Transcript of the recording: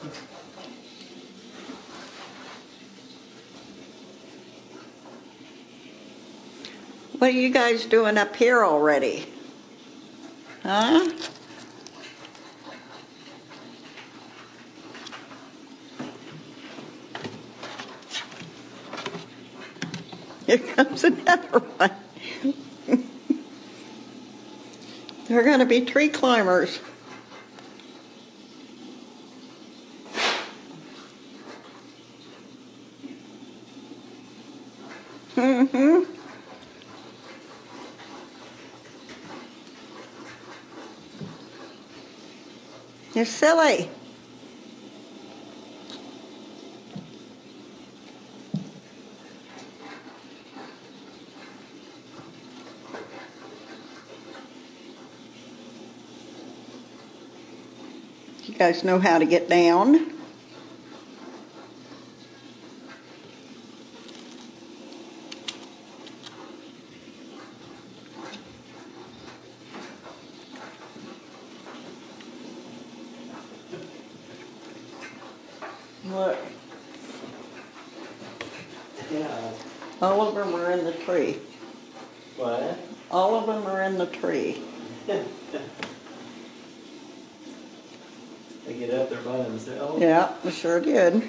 What are you guys doing up here already? Huh? Here comes another one. They're going to be tree climbers. Mm-hmm. You're silly. You guys know how to get down. Look. Yeah. All of them are in the tree. What? All of them are in the tree. They get up there by themselves? Yeah, we sure did.